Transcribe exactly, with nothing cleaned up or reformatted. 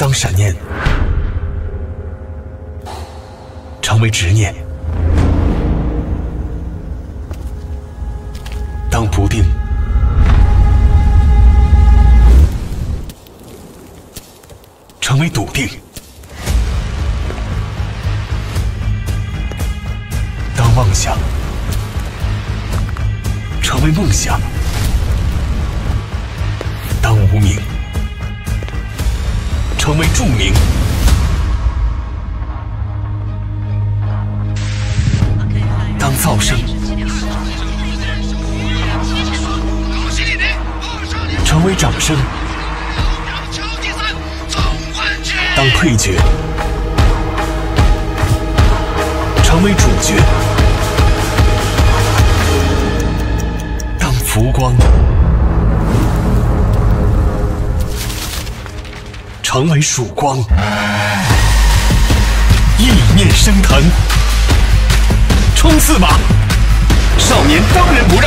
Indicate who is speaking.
Speaker 1: 当闪念成为执念，当不定成为笃定，当妄想成为梦想，当无名成为著名，当噪声成为掌声，当配角成为主角，当浮光成为曙光，意念升腾，冲刺吧，少年当仁不